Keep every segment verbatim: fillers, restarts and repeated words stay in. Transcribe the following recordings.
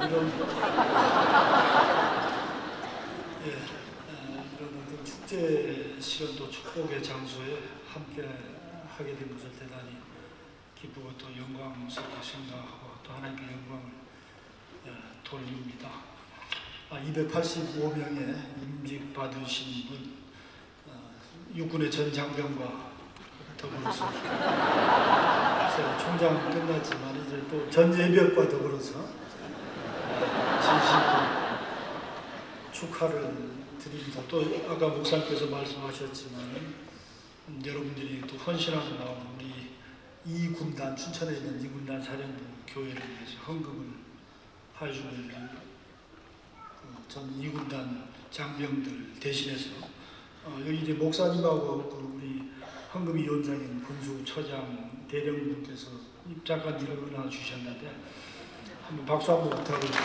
이런 예, 이런 어떤 축제 시간 또 축복의 장소에 함께 하게 된 것을 대단히 기쁘고 또 영광스럽게 생각하고 또 하나님께 영광을 예, 돌립니다. 아, 이백팔십오 명의 임직 받으신 분, 어, 육군의 전 장병과 더불어서 총장 끝났지만 이제 또 전 예비역과 더불어서 진심으로 축하를 드립니다. 또 아까 목사님께서 말씀하셨지만 음, 여러분들이 또 헌신하고 나온 우리 이 군단, 춘천에 있는 이 군단 사령부 교회를 위해서 헌금을 해주는 전 이 군단 장병들 대신해서 어, 여기 이제 목사님하고 그 우리 헌금위원장인 군수처장 대령님께서 잠깐 일어나 주셨는데 한번 박수 한번 부탁드립니다.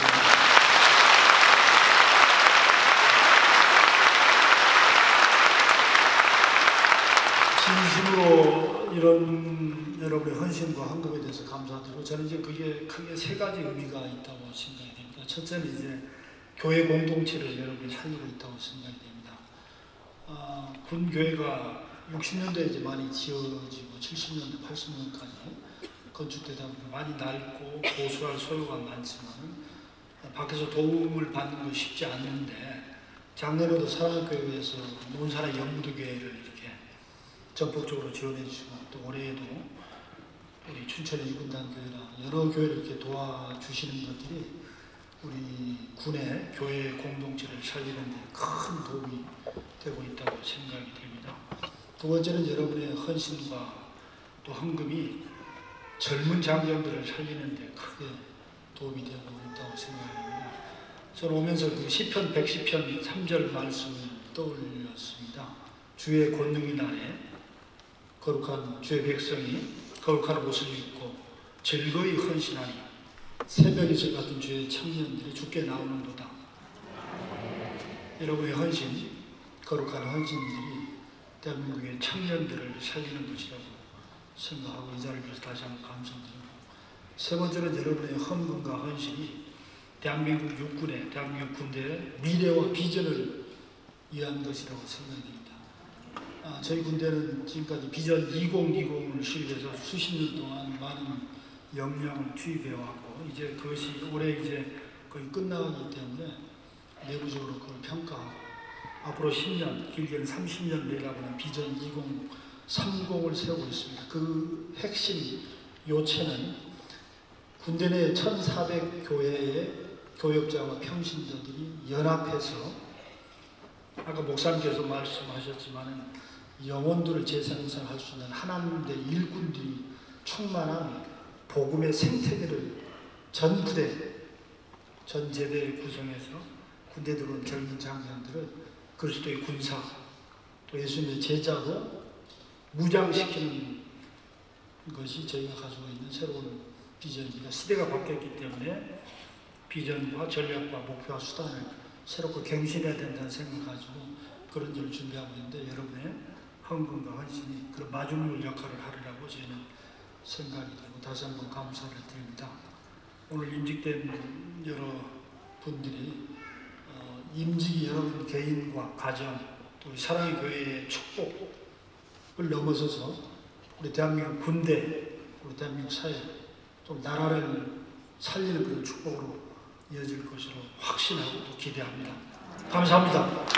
진심으로 이런 여러분의 헌신과 헌금에 대해서 감사드리고 저는 이제 그게 크게 세 가지 의미가 있다고 생각이 됩니다. 첫째는 이제 교회 공동체를 여러분이 살리고 있다고 생각이 됩니다. 아, 군 교회가 육십 년대에 이제 많이 지어지고 칠십 년대, 팔십 년까지 건축되다 보니 많이 낡고 보수할 소요가 많지만 밖에서 도움을 받는 것이 쉽지 않는데 작년에도 사랑교회에서 논산의 영무도교회를 이렇게 전폭적으로 지원해 주시고 또 올해에도 우리 춘천의 이군단교회나 여러 교회를 이렇게 도와주시는 것들이 우리 군의 교회 공동체를 살리는 데 큰 도움이 되고 있다고 생각이 됩니다. 두 번째는 여러분의 헌신과 또 헌금이 젊은 장병들을 살리는 데 크게 도움이 되고 있다고 생각합니다. 저는 오면서 그 시편 백십 편 삼 절 말씀을 떠올렸습니다. 주의 권능의 날에 거룩한 주의 백성이 거룩한 옷을 입고 즐거이 헌신하니 새벽이슬 같은 주의 청년들이 주께 나오는도다. 여러분의 헌신, 거룩한 헌신들이 대한민국의 청년들을 살리는 것이라고 생각하고 이 자리를 위해서 다시 한번 감사드리고 세 번째는 여러분의 헌금과 헌신이 대한민국 육군의, 대한민국 군대의 미래와 비전을 위한 것이라고 생각이 됩니다. 아, 저희 군대는 지금까지 비전 이천이십을 수립해서 수십 년 동안 많은 역량을 투입해왔고 이제 그것이 올해 이제 거의 끝나기 때문에 내부적으로 그걸 평가하고 앞으로 십 년, 길게는 삼십 년 내라고는 비전 이천삼십을 세우고 있습니다. 그 핵심 요체는 군대 내 천사백 교회의 교역자와 평신도들이 연합해서 아까 목사님께서 말씀하셨지만 영혼들을 재생산할 수 있는 하나님의 일꾼들이 충만한 복음의 생태계를 전 부대, 전 제대 구성해서 군대 들어온 젊은 장병들을 그리스도의 군사, 또 예수님의 제자로 무장시키는 것이 저희가 가지고 있는 새로운 비전입니다. 시대가 바뀌었기 때문에 비전과 전략과 목표와 수단을 새롭게 갱신해야 된다는 생각을 가지고 그런 일을 준비하고 있는데 여러분의 헌금과 헌신이 그런 마중물 역할을 하리라고 저희는 생각이 되고 다시 한번 감사를 드립니다. 오늘 임직된 여러 분들이 어, 임직이 여러분 개인과 가정 또 우리 사랑의 교회의 축복을 넘어서서 우리 대한민국 군대, 우리 대한민국 사회 또 나라를 살리는 그런 축복으로 이어질 것으로 확신하고 또 기대합니다. 감사합니다.